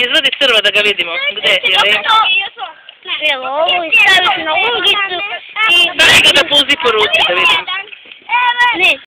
Izvadi crva da ga vidimo. Gdje je? Evo ovo i staviš na ulicu i... Daj ga da puzi po ruci da vidimo. Ne.